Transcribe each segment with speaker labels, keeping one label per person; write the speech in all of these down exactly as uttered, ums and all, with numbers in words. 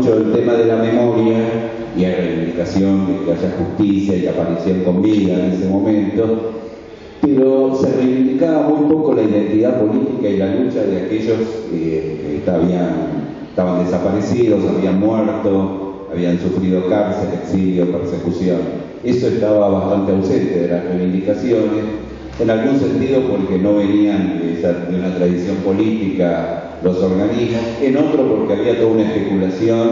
Speaker 1: mucho el tema de la memoria y hay reivindicación de que haya justicia y aparición con vida en ese momento, pero se reivindicaba muy poco la identidad política y la lucha de aquellos eh, que estaban, estaban desaparecidos, habían muerto, habían sufrido cárcel, exilio, persecución. Eso estaba bastante ausente de las reivindicaciones, en algún sentido porque no venían de, esa, de una tradición política los organismos, en otro porque había toda una especulación,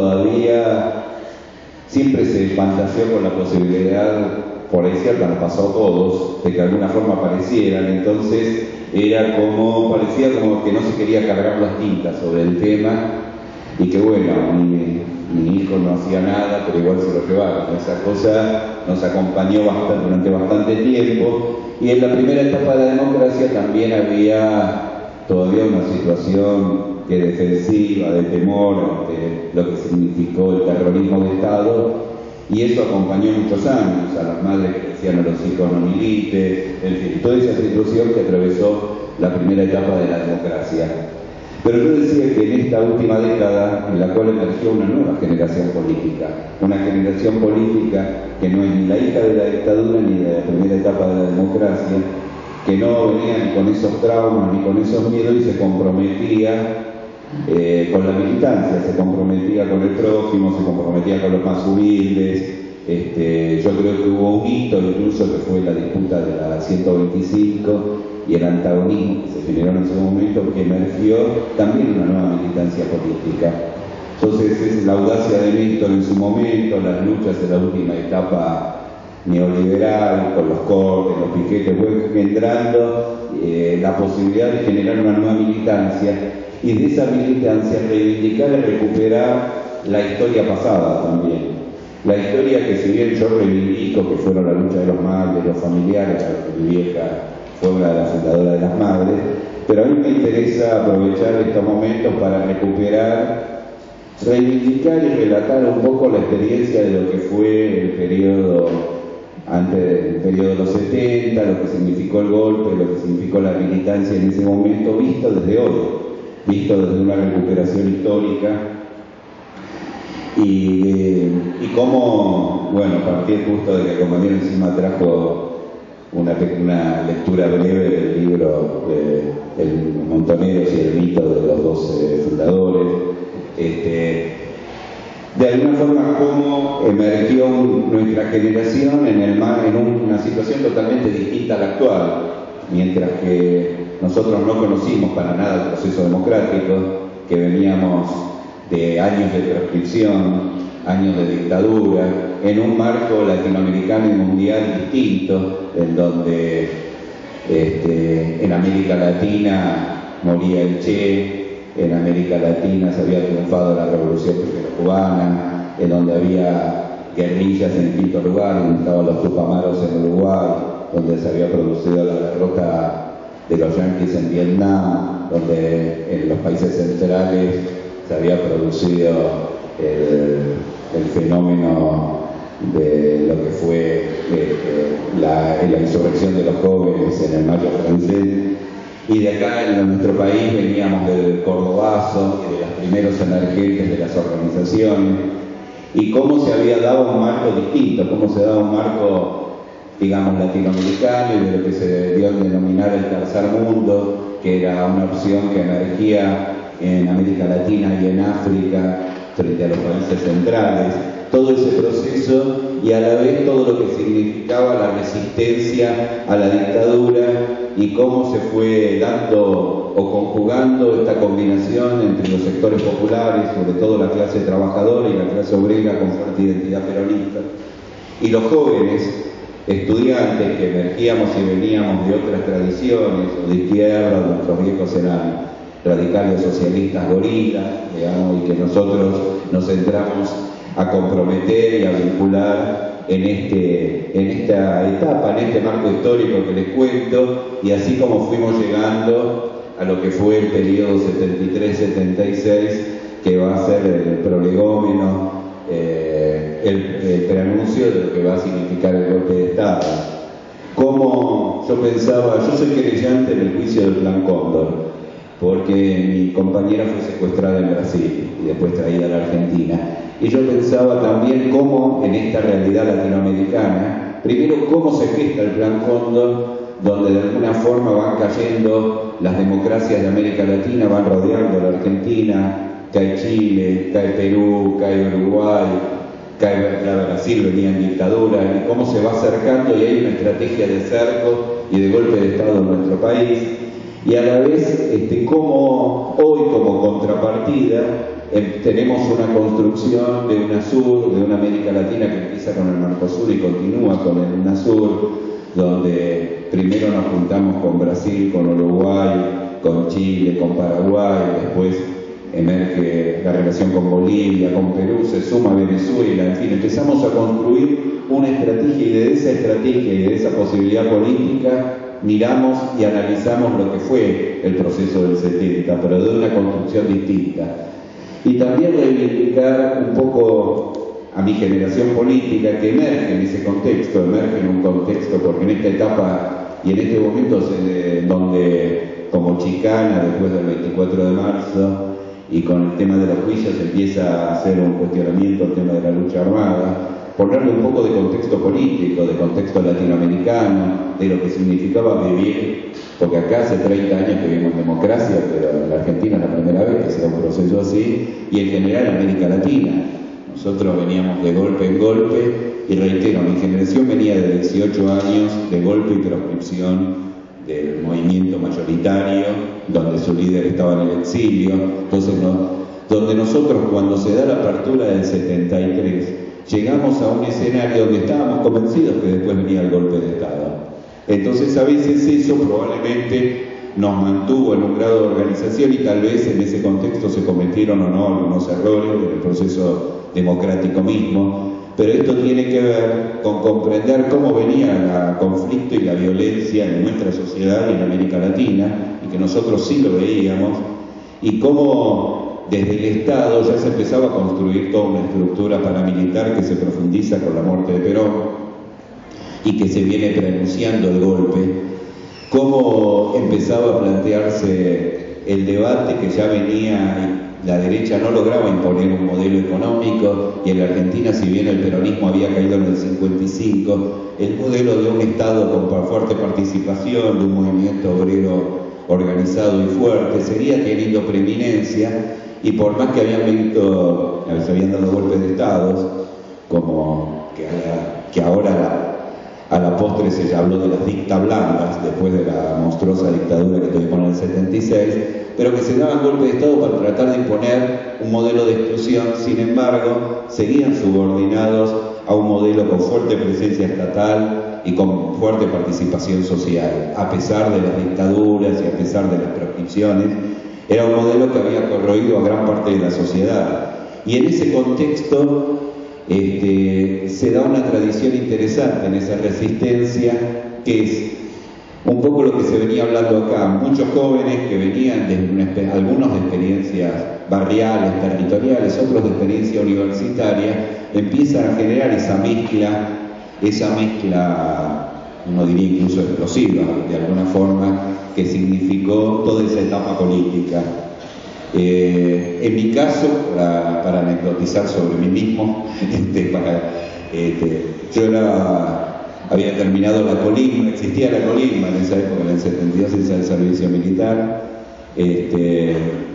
Speaker 1: todavía siempre se fantaseó con la posibilidad, por ahí cierta, nos pasó a todos, de que de alguna forma aparecieran, entonces era como, parecía como que no se quería cargar las tintas sobre el tema, y que bueno, mi, mi hijo no hacía nada, pero igual se lo llevaron. Esa cosa nos acompañó bastante, durante bastante tiempo, y en la primera etapa de la democracia también había todavía una situación que defensiva, de temor ante lo que significó el terrorismo de Estado, y eso acompañó muchos años a las madres que decían a los hijos no milites, en fin, toda esa situación que atravesó la primera etapa de la democracia. Pero yo decía que en esta última década, en la cual emergió una nueva generación política, una generación política que no es ni la hija de la dictadura ni de la primera etapa de la democracia, que no venía ni con esos traumas ni con esos miedos y se comprometía eh, con la militancia, se comprometía con el prójimo, se comprometía con los más humildes. Este, yo creo que hubo un hito incluso que fue la disputa de la ciento veinticinco y el antagonismo que se generó en ese momento, que emergió también una nueva militancia política. Entonces es la audacia de Néstor en su momento, las luchas de la última etapa neoliberal, con los cortes, los piquetes, fue engendrando eh, la posibilidad de generar una nueva militancia, y de esa militancia reivindicar y recuperar la historia pasada también. La historia que, si bien yo reivindico, que fueron la lucha de los madres, de los familiares, mi vieja fue una de las fundadoras de las madres, pero a mí me interesa aprovechar estos momentos para recuperar, reivindicar y relatar un poco la experiencia de lo que fue el periodo antes del periodo de los setenta, lo que significó el golpe, lo que significó la militancia en ese momento, visto desde hoy, visto desde una recuperación histórica, y, eh, y cómo, bueno, a partir justo de que el compañero encima trajo una, una lectura breve del libro de El Montoneros y el mito de los dos eh, fundadores, este, de alguna forma cómo emergió nuestra generación en, el, en una situación totalmente distinta a la actual, mientras que nosotros no conocimos para nada el proceso democrático, que veníamos de años de proscripción, años de dictadura, en un marco latinoamericano y mundial distinto, en donde este, en América Latina moría el Che, en América Latina se había triunfado la revolución cubana, en donde había guerrillas en quinto lugar, donde estaban los Tupamaros en Uruguay, donde se había producido la derrota de los yanquis en Vietnam, donde en los países centrales se había producido el, el fenómeno de lo que fue eh, la, la insurrección de los jóvenes en el Mayo francés. Y de acá en nuestro país veníamos del Cordobazo y de los primeros emergentes de las organizaciones, y cómo se había dado un marco distinto, cómo se daba un marco, digamos, latinoamericano, y de lo que se dio a denominar el tercer mundo, que era una opción que emergía en América Latina y en África frente a los países centrales. Todo ese proceso, y a la vez todo lo que significaba la resistencia a la dictadura, y cómo se fue dando o conjugando esta combinación entre los sectores populares, sobre todo la clase trabajadora y la clase obrera con fuerte identidad peronista, y los jóvenes estudiantes que emergíamos y veníamos de otras tradiciones, o de izquierda, nuestros viejos eran radicales socialistas gorilas, digamos, y que nosotros nos centramos a comprometer y a vincular en, este, en esta etapa, en este marco histórico que les cuento, y así como fuimos llegando a lo que fue el periodo setenta y tres setenta y seis, que va a ser el prolegómeno, eh, el, el preanuncio de lo que va a significar el golpe de Estado. Como yo pensaba, yo soy querellante en el juicio del Plan Cóndor, porque mi compañera fue secuestrada en Brasil y después traída a la Argentina. Y yo pensaba también cómo en esta realidad latinoamericana, primero cómo se gesta el Plan Cóndor, donde de alguna forma van cayendo las democracias de América Latina, van rodeando a la Argentina, cae Chile, cae Perú, cae Uruguay, cae Brasil, venía en dictadura, y cómo se va acercando y hay una estrategia de cerco y de golpe de Estado en nuestro país, y a la vez este, cómo hoy como contrapartida eh, tenemos una construcción de UNASUR, de una América Latina que empieza con el Mercosur y continúa con el UNASUR, donde primero nos juntamos con Brasil, con Uruguay, con Chile, con Paraguay, después emerge la relación con Bolivia, con Perú, se suma Venezuela, en fin, empezamos a construir una estrategia y de esa estrategia y de esa posibilidad política miramos y analizamos lo que fue el proceso del setenta, pero de una construcción distinta. Y también reivindicar un poco a mi generación política que emerge en ese contexto, emerge en un contexto, porque en esta etapa y en este momento se, donde como chicana, después del veinticuatro de marzo, y con el tema de los juicios empieza a hacer un cuestionamiento al tema de la lucha armada, ponerle un poco de contexto político, de contexto latinoamericano, de lo que significaba vivir, porque acá hace treinta años que vivimos democracia, pero en la Argentina es la primera vez que se da un proceso así, y en general en América Latina. Nosotros veníamos de golpe en golpe, y reitero, mi generación venía de dieciocho años de golpe y proscripción del movimiento mayoritario, donde su líder estaba en el exilio. Entonces, no, donde nosotros, cuando se da la apertura del setenta y tres, llegamos a un escenario donde estábamos convencidos que después venía el golpe de Estado. Entonces, a veces eso probablemente nos mantuvo en un grado de organización y tal vez en ese contexto se cometieron o no algunos errores en el proceso democrático mismo. Pero esto tiene que ver con comprender cómo venía el conflicto y la violencia en nuestra sociedad y en América Latina, y que nosotros sí lo veíamos, y cómo desde el Estado ya se empezaba a construir toda una estructura paramilitar que se profundiza con la muerte de Perón y que se viene pronunciando el golpe, cómo empezaba a plantearse el debate que ya venía. La derecha no lograba imponer un modelo económico y en la Argentina, si bien el peronismo había caído en el cincuenta y cinco, el modelo de un Estado con fuerte participación, de un movimiento obrero organizado y fuerte, seguía teniendo preeminencia, y por más que habían visto, se habían dado golpes de Estados, como que, a, que ahora a la postre se habló de las dictas blandas, después de la monstruosa dictadura que tuvimos en el setenta y seis, pero que se daban golpes de Estado para tratar de imponer un modelo de exclusión. Sin embargo, seguían subordinados a un modelo con fuerte presencia estatal y con fuerte participación social, a pesar de las dictaduras y a pesar de las proscripciones. Era un modelo que había corroído a gran parte de la sociedad. Y en ese contexto este, se da una tradición interesante en esa resistencia, que es un poco lo que se venía hablando acá. Muchos jóvenes que venían de una, algunos de experiencias barriales, territoriales, otros de experiencia universitaria, empiezan a generar esa mezcla, esa mezcla, uno diría incluso explosiva, de alguna forma, que significó toda esa etapa política. Eh, en mi caso, para, para anecdotizar sobre mí mismo, este, para, este, yo era... había terminado la colimba, existía la colimba en esa época, en el setenta y dos, hice el servicio militar, este,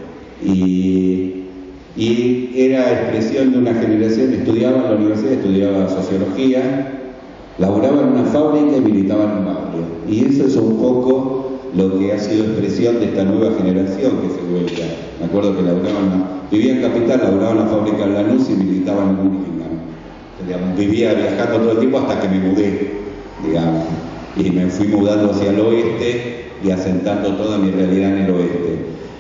Speaker 1: y, y era expresión de una generación que estudiaba en la universidad, estudiaba sociología, laboraba en una fábrica y militaba en un barrio. Y eso es un poco lo que ha sido expresión de esta nueva generación que se vuelca. Me acuerdo que laboraban, vivía en Capital, laboraba en la fábrica de Lanús y militaba en Burlingame. Vivía viajando todo el tiempo hasta que me mudé, digamos, y me fui mudando hacia el oeste y asentando toda mi realidad en el oeste.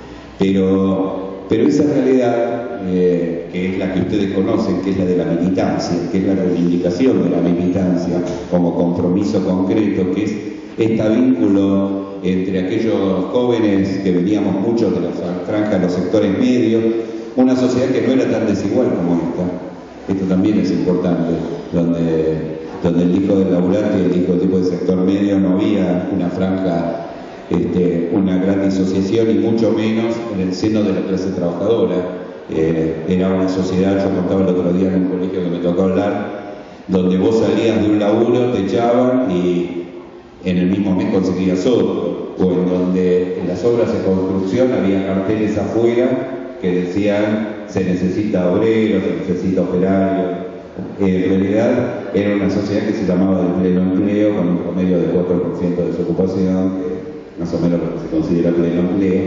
Speaker 1: Pero, pero esa realidad, eh, que es la que ustedes conocen, que es la de la militancia, que es la reivindicación de la militancia como compromiso concreto, que es este vínculo entre aquellos jóvenes que veníamos muchos de la franja de los sectores medios, una sociedad que no era tan desigual como esta. Esto también es importante, donde, donde el hijo del laburante y el hijo tipo de sector medio no había una franja este, una gran disociación, y mucho menos en el seno de la clase trabajadora. Eh, era una sociedad, yo contaba el otro día en un colegio que me tocó hablar, donde vos salías de un laburo, te echaban y en el mismo mes conseguías otro, o en donde en las obras de construcción había carteles afuera que decían se necesita obreros, se necesita operarios. Eh, en realidad era una sociedad que se llamaba de pleno empleo, con un promedio de cuatro por ciento de desocupación, que más o menos lo que se considera pleno empleo.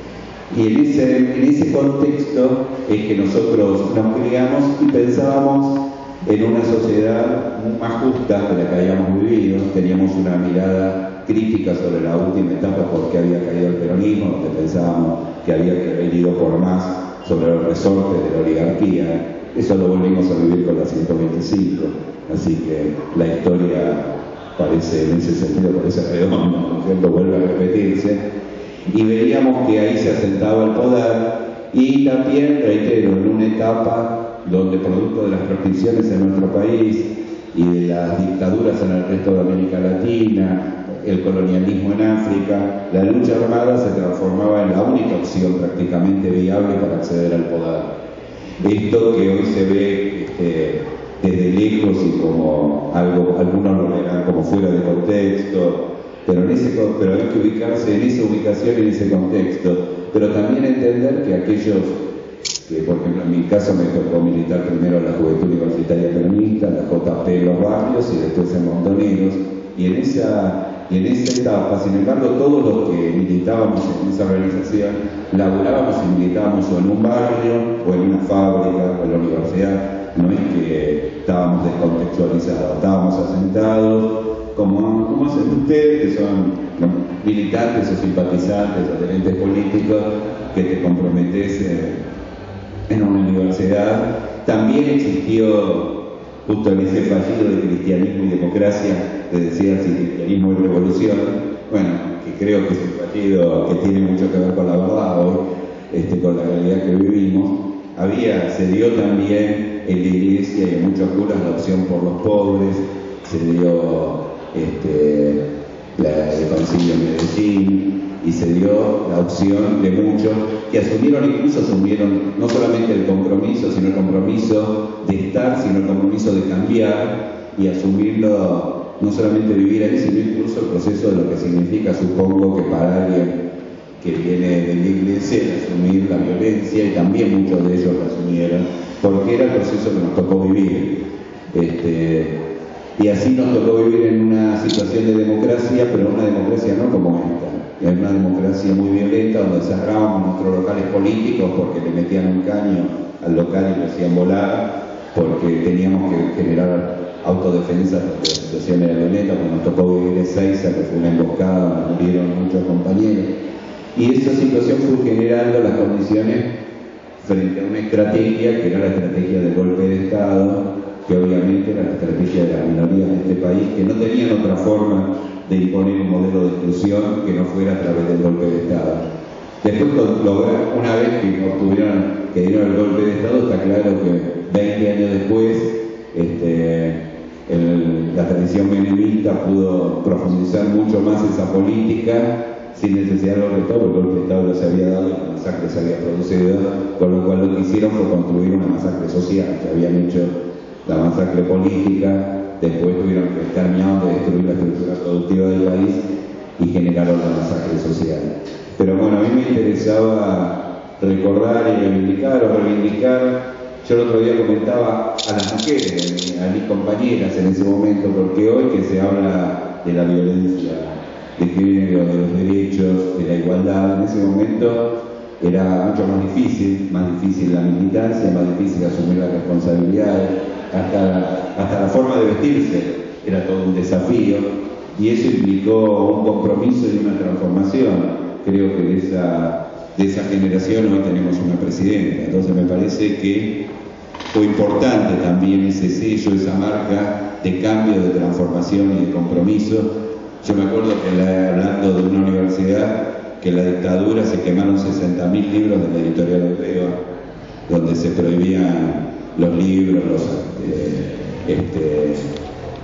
Speaker 1: Y en ese, en ese contexto es que nosotros nos criamos y pensábamos en una sociedad más justa de la que habíamos vivido. Teníamos una mirada crítica sobre la última etapa porque había caído el peronismo, donde pensábamos que había que haber ido por más sobre los resortes de la oligarquía. Eso lo volvimos a vivir con la ciento veinticinco, así que la historia parece, en ese sentido, parece redonda, ¿no es cierto? Vuelve a repetirse, y veíamos que ahí se asentaba el poder, y también, reitero, en una etapa donde, producto de las proscripciones en nuestro país y de las dictaduras en el resto de América Latina, el colonialismo en África, la lucha armada se transformaba en la única opción prácticamente viable para acceder al poder. Esto que hoy se ve este, desde lejos y como algo, algunos lo verán como fuera de contexto, pero, en ese, pero hay que ubicarse en esa ubicación y en ese contexto, pero también entender que aquellos que, por ejemplo, en mi caso me tocó militar primero en la Juventud Universitaria Peronista, en la J P de los barrios y después en Montoneros, y en esa Y en esa etapa, sin embargo, todos los que militábamos en esa organización, laburábamos y militábamos o en un barrio, o en una fábrica, o en la universidad. No es que estábamos descontextualizados, estábamos asentados, como, como hacen ustedes, que son ¿no? militantes o simpatizantes o adherentes políticos, que te comprometes eh, en una universidad. También existió, justo en ese fallido de cristianismo y democracia, te decía si cristianismo y revolución, bueno, que creo que es un fallido que tiene mucho que ver con la verdad hoy, este, con la realidad que vivimos. Había, se dio también en la iglesia y en muchos curas la opción por los pobres, se dio este, la, el concilio en Medellín, y se dio la opción de muchos que asumieron, incluso asumieron no solamente el compromiso, sino el compromiso de estar, sino el compromiso de cambiar y asumirlo, no solamente vivir ahí, sino incluso el proceso de lo que significa, supongo, que para alguien que viene de la iglesia el asumir la violencia, y también muchos de ellos lo asumieron, porque era el proceso que nos tocó vivir. Este, y así nos tocó vivir en una situación de democracia, pero una democracia no como esta. Es una democracia muy violenta, donde cerrábamos nuestros locales políticos porque le metían un caño al local y lo hacían volar, porque teníamos que generar autodefensa porque la situación era violenta, porque nos tocó vivir en Ezeiza, que fue una emboscada, donde murieron muchos compañeros. Y esa situación fue generando las condiciones frente a una estrategia, que era la estrategia del golpe de Estado, que obviamente era la estrategia de las minorías de este país, que no tenían otra forma de imponer un modelo de exclusión que no fuera a través del golpe de Estado. Después, una vez que obtuvieron, que dieron el golpe de Estado, está claro que veinte años después, este, el, la tradición menemista pudo profundizar mucho más esa política sin necesidad de golpe de Estado, porque el golpe de Estado no se había dado y la masacre se había producido, con lo cual lo que hicieron fue construir una masacre social, que habían hecho la masacre política. Después tuvieron que terminar de destruir la estructura productiva del país y generaron la masacre social. Pero bueno, a mí me interesaba recordar y reivindicar o reivindicar. Yo el otro día comentaba a las mujeres, a mis compañeras en ese momento, porque hoy que se habla de la violencia de género, de los derechos, de la igualdad, en ese momento era mucho más difícil, más difícil la militancia, más difícil asumir las responsabilidades, hasta, hasta la forma de vestirse era todo un desafío, y eso implicó un compromiso y una transformación. Creo que de esa, de esa generación hoy tenemos una presidenta, entonces me parece que fue importante también ese sello, esa marca de cambio, de transformación y de compromiso. Yo me acuerdo que la, hablando de una universidad, que en la dictadura se quemaron sesenta mil libros de la editorial Europea, donde se prohibían los libros, los, eh, este,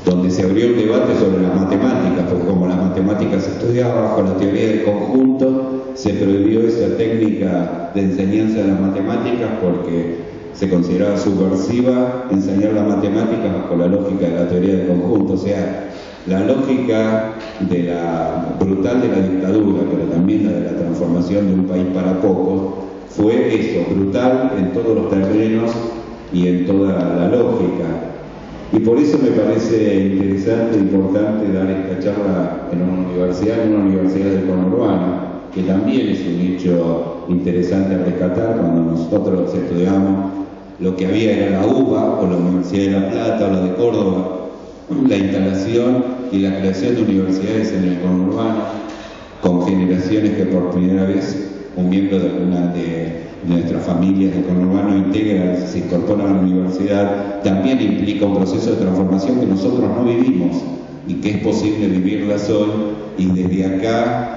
Speaker 1: donde se abrió el debate sobre las matemáticas, porque como las matemáticas se estudiaba bajo la teoría del conjunto, se prohibió esa técnica de enseñanza de las matemáticas porque se consideraba subversiva enseñar las matemáticas bajo la lógica de la teoría del conjunto, o sea, la lógica de la brutal de la dictadura, pero también la de la transformación de un país para pocos, fue eso, brutal en todos los terrenos y en toda la lógica. Y por eso me parece interesante e importante dar esta charla en una universidad, en una universidad del conurbano, que también es un hecho interesante a rescatar. Cuando nosotros estudiamos, lo que había era la U B A, o la Universidad de La Plata, o la de Córdoba, la instalación y la creación de universidades en el conurbano, con generaciones que por primera vez un miembro de alguna de nuestras familias del conurbano integra, se incorpora a la universidad, también implica un proceso de transformación que nosotros no vivimos y que es posible vivirlas hoy, y desde acá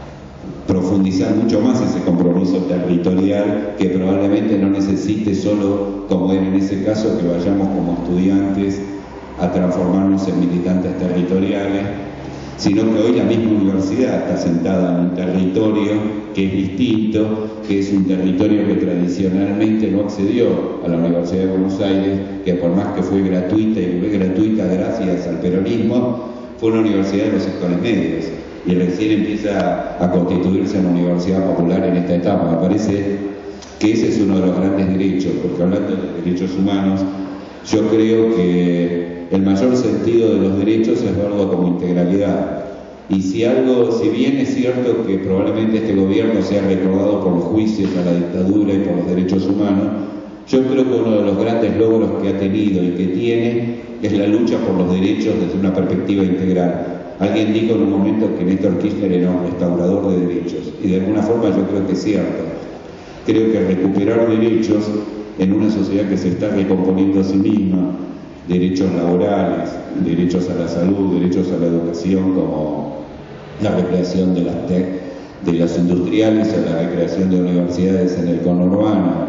Speaker 1: profundizar mucho más ese compromiso territorial que probablemente no necesite solo, como era en ese caso, que vayamos como estudiantes a transformarnos en militantes territoriales, sino que hoy la misma universidad está sentada en un territorio que es distinto, que es un territorio que tradicionalmente no accedió a la Universidad de Buenos Aires, que por más que fue gratuita y fue gratuita gracias al peronismo, fue una universidad de los sectores medios, y recién empieza a constituirse una universidad popular en esta etapa. Me parece que ese es uno de los grandes derechos, porque hablando de derechos humanos, yo creo que el mayor sentido de los derechos es verlo como integralidad. Y si algo, si bien es cierto que probablemente este gobierno sea recordado por los juicios a la dictadura y por los derechos humanos, yo creo que uno de los grandes logros que ha tenido y que tiene es la lucha por los derechos desde una perspectiva integral. Alguien dijo en un momento que Néstor Kirchner era un restaurador de derechos, y de alguna forma yo creo que es cierto. Creo que recuperar derechos en una sociedad que se está recomponiendo a sí misma, derechos laborales, derechos a la salud, derechos a la educación, como la recreación de las tech, de las industriales, o la recreación de universidades en el conurbano,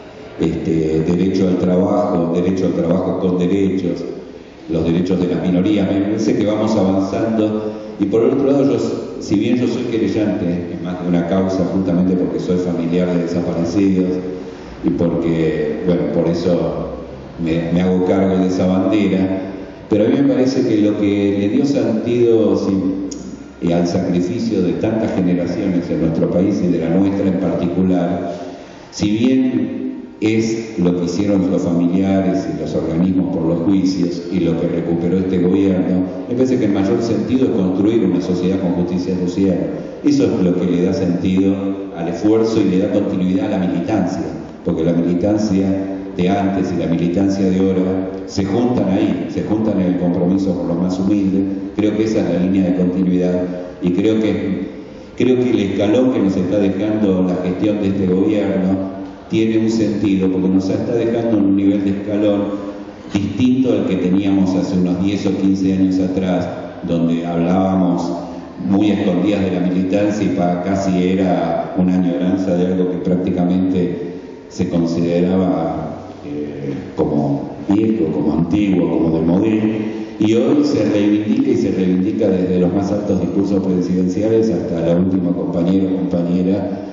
Speaker 1: este, derecho al trabajo, derecho al trabajo con derechos, los derechos de las minorías. Me parece que vamos avanzando, y por el otro lado, yo, si bien yo soy querellante en más de una causa, justamente porque soy familiar de desaparecidos y porque, bueno, por eso me, me hago cargo de esa bandera, pero a mí me parece que lo que le dio sentido sí, al sacrificio de tantas generaciones en nuestro país y de la nuestra en particular, si bien es lo que hicieron los familiares y los organismos por los juicios y lo que recuperó este gobierno, me parece que el mayor sentido es construir una sociedad con justicia social. Eso es lo que le da sentido al esfuerzo y le da continuidad a la militancia, porque la militancia de antes y la militancia de ahora se juntan ahí, se juntan en el compromiso con los más humildes. Creo que esa es la línea de continuidad, y creo que, creo que el escalón que nos está dejando la gestión de este gobierno tiene un sentido, porque nos está dejando en un nivel de escalón distinto al que teníamos hace unos diez o quince años atrás, donde hablábamos muy escondidas de la militancia y para casi era una añoranza de algo que prácticamente se consideraba eh, como viejo, como antiguo, como de modelo, y hoy se reivindica y se reivindica desde los más altos discursos presidenciales hasta la última compañera o compañera